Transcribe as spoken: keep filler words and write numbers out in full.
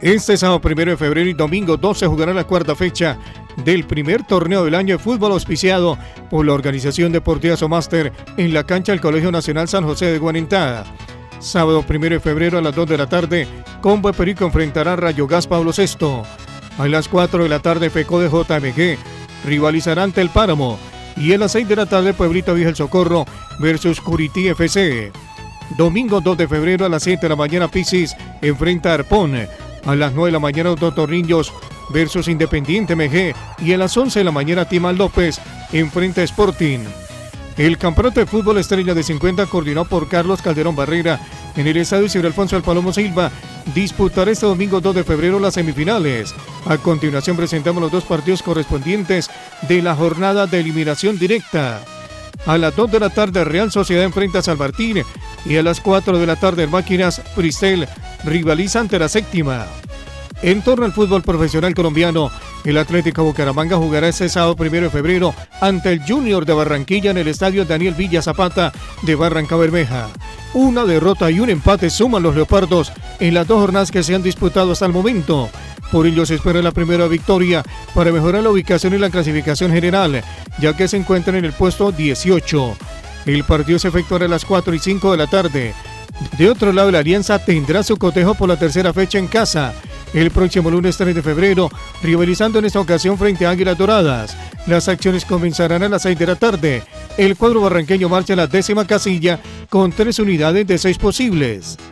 Este sábado primero de febrero y domingo dos se jugará la cuarta fecha del primer torneo del año de fútbol auspiciado por la Organización Deportiva Somaster en la cancha del Colegio Nacional San José de Guanentá. Sábado primero de febrero a las dos de la tarde, Combo de Perico enfrentará a Rayo Gas Pablo sexto. A las cuatro de la tarde, FECO de J M G rivalizará ante el Páramo. Y a las seis de la tarde, Pueblito Viejo El Socorro versus Curití F C. Domingo dos de febrero a las siete de la mañana, Pisis enfrenta a Arpón. A las nueve de la mañana, Dos Torrillos versus Independiente M G. Y a las once de la mañana, Timal López enfrenta a Sporting. El campeonato de fútbol estrella de cincuenta, coordinado por Carlos Calderón Barrera, en el estadio Isidro Alfonso El Palomo Silva, disputará este domingo dos de febrero las semifinales. A continuación presentamos los dos partidos correspondientes de la jornada de eliminación directa. A las dos de la tarde, Real Sociedad enfrenta a San Martín, y a las cuatro de la tarde, Máquinas Pristel rivaliza ante la séptima. En torno al fútbol profesional colombiano, el Atlético Bucaramanga jugará este sábado primero de febrero ante el Junior de Barranquilla en el estadio Daniel Villa Zapata de Barranca Bermeja. Una derrota y un empate suman los Leopardos en las dos jornadas que se han disputado hasta el momento. Por ello se espera la primera victoria para mejorar la ubicación y la clasificación general, ya que se encuentran en el puesto dieciocho. El partido se efectuará a las cuatro y cinco de la tarde. De otro lado, la Alianza tendrá su cotejo por la tercera fecha en casa el próximo lunes tres de febrero, rivalizando en esta ocasión frente a Águilas Doradas. Las acciones comenzarán a las seis de la tarde. El cuadro barranqueño marcha a la décima casilla con tres unidades de seis posibles.